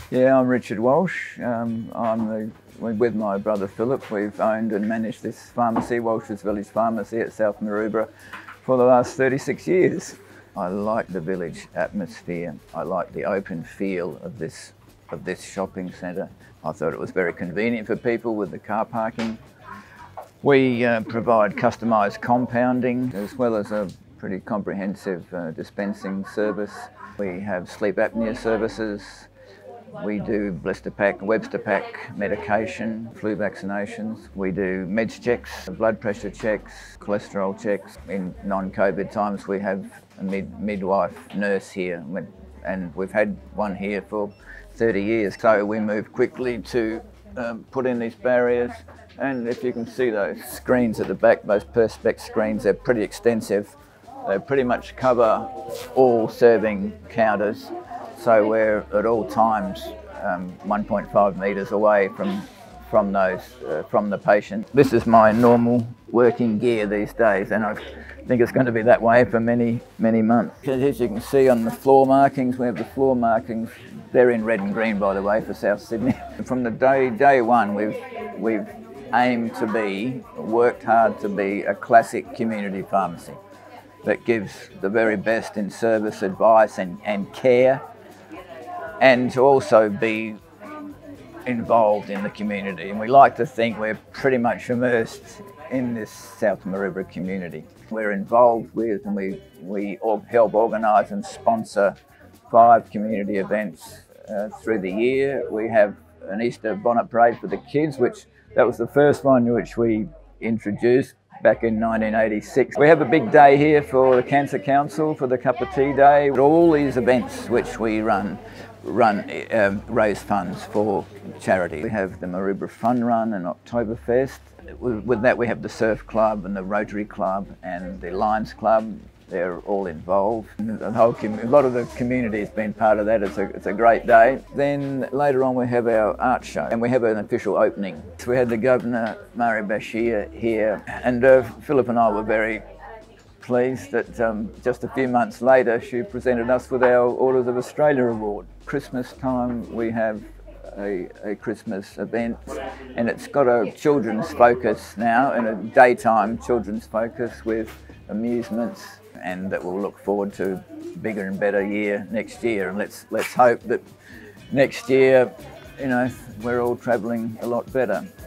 Yeah, I'm Richard Walsh. With my brother Philip, we've owned and managed this pharmacy, Walsh's Village Pharmacy at South Maroubra, for the last 36 years. I like the village atmosphere. I like the open feel of this shopping centre. I thought it was very convenient for people with the car parking. We provide customised compounding as well as a pretty comprehensive dispensing service. We have sleep apnea services. We do blister pack, Webster pack medication, flu vaccinations. We do meds checks, blood pressure checks, cholesterol checks. In non-COVID times we have a midwife nurse here, and we've had one here for 30 years. So we moved quickly to put in these barriers. And if you can see those screens at the back, those Perspex screens, they're pretty extensive. They pretty much cover all serving counters. So we're at all times 1.5 metres away from the patient. This is my normal working gear these days, and I think it's going to be that way for many months. As you can see on the floor markings, we have the floor markings. They're in red and green, by the way, for South Sydney. From the day one, we've aimed to worked hard to be a classic community pharmacy that gives the very best in service, advice and care, and to also be involved in the community. And we like to think we're pretty much immersed in this South Maroubra community. We're involved with and we help organise and sponsor 5 community events through the year. We have an Easter bonnet parade for the kids, that was the first one which we introduced back in 1986. We have a big day here for the Cancer Council, for the Cup of Tea Day. All these events which we run raise funds for charity. We have the Maroubra Fun Run and Oktoberfest. With that we have the Surf Club and the Rotary Club and the Lions Club. They're all involved. A lot of the community has been part of that. It's a great day. Then later on we have our art show and we have an official opening. So we had the Governor, Mari Bashir, here, and Philip and I were very pleased that just a few months later she presented us with our Orders of Australia Award. Christmas time we have a Christmas event, and it's got a children's focus now and a daytime children's focus with amusements, and that we'll look forward to bigger and better year next year. And let's hope that next year, we're all travelling a lot better.